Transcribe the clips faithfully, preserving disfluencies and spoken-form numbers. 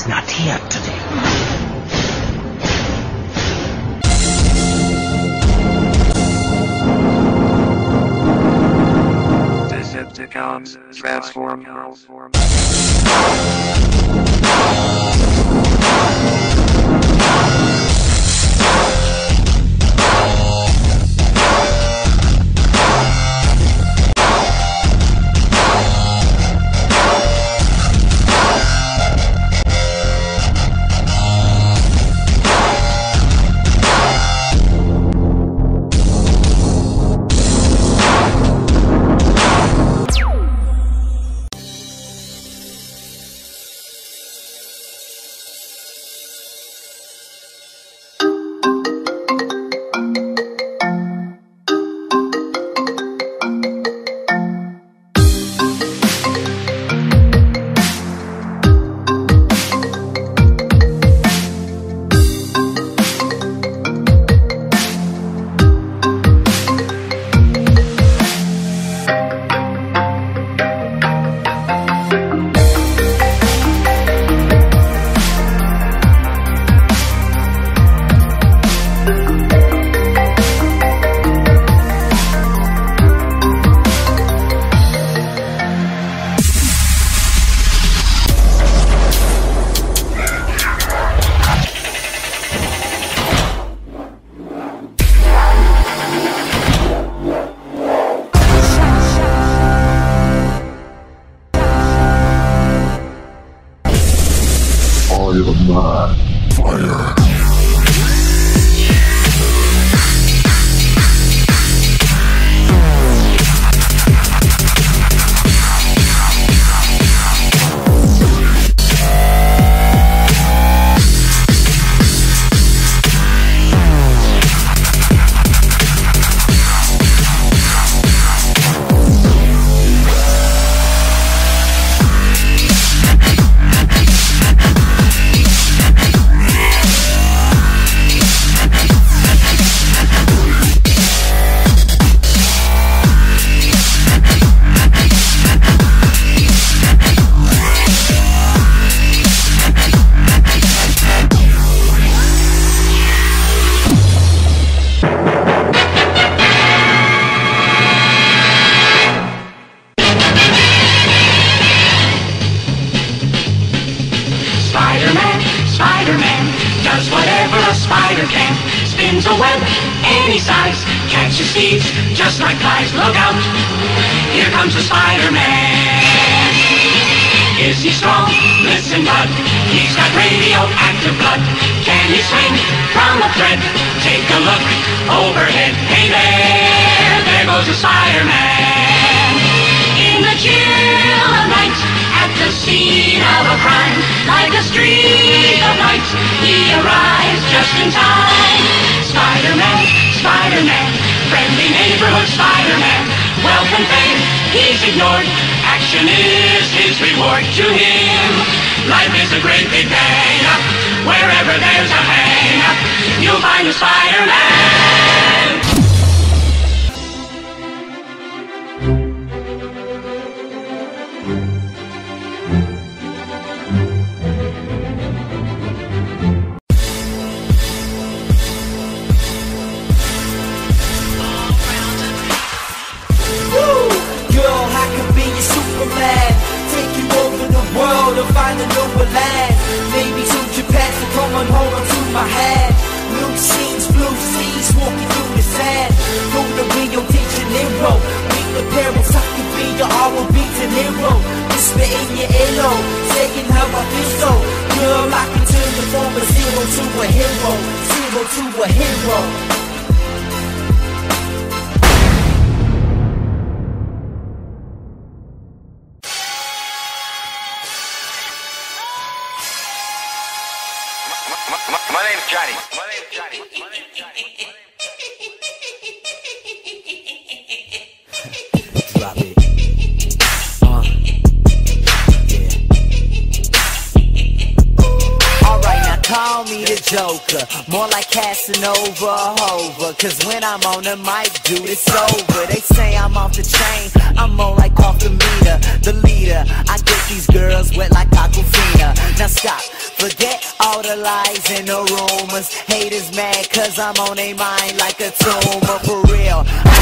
is not here today. Decepticons transform. Fire. Spider-Man, Spider-Man, does whatever a spider can. Spins a web any size, catches thieves just like flies. Look out, here comes the Spider-Man. Is he strong? Listen, bud, he's got radioactive blood. Can he swing from a thread? Take a look overhead. Hey there, there goes the Spider-Man. In the chill of night, at the scene of a crime, like a streak of light, he arrives just in time. Spider-Man, Spider-Man, friendly neighborhood Spider-Man. Wealth and fame, he's ignored. Action is his reward to him. Life is a great big bang. Wherever there's a hang, you'll find a Spider-Man. Find a newer land, maybe to Japan to come and hold on to my hand. New scenes, blue seas, walking through the sand. Go to Rio de Janeiro, meet the parents, I can be your R and B De Niro. Whisper in your earlobe, saying how I feel so. Girl, I can turn you from a zero to a hero, zero to a hero. My name's Johnny. My name's Johnny. My name's Johnny. Drop it. Uh. Yeah. Alright, now call me the Joker. More like Casanova Hova. Cause when I'm on the mic, dude, it's over. They say I'm off the chain. I'm more like off the meter. The leader. I get these girls wet like Aquafina. Now stop. Forget all the lies and the rumors. Haters mad cause I'm on their mind like a tumor. For real.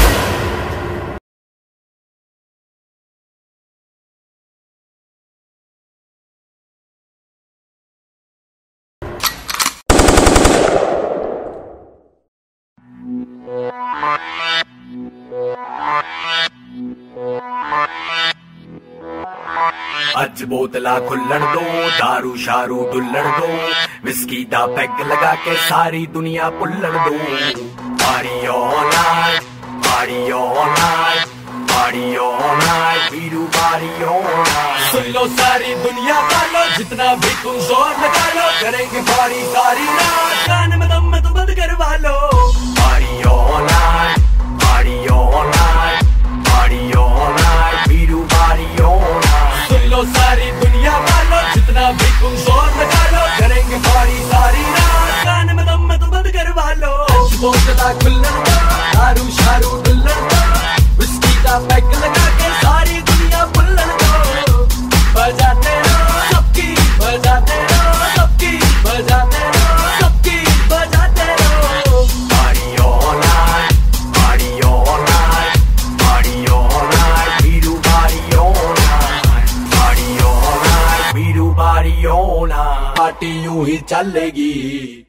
अज बोतला खुल्लण दो, दारू शारू डुल्लण दो, whisky दा peg लगा के सारी दुनिया पुल्लण दो। Party all night, party all night, party all night, Veeru party all night. सुन लो सारी दुनिया वालों, जितना भी तुम जोर लगा लो, करेंगे पार्टी सारी रात, कान में दम में तो बंद करवा लो। Party all night, party all night, party all night, Veeru party all night. सुन लो सारी दुनिया वालों, जितना भी तुम जोर लगा लो, करेंगे पार्टी सारी रात, कान में दम में तो बंद करवा लो। बोतला खुल्लण दो, दारू शारू डुल्लण दो, विस्की दा पैग लगा के सारी दुनिया पुल्लण दो। बजाते रहो सबकी, बजाते रहो सबकी, बजाते रहो सबकी, बजाते रहो। Party all night, party all night, party all night, Veeru party all night, party all night, Veeru party all night. Party यूं ही चलेगी।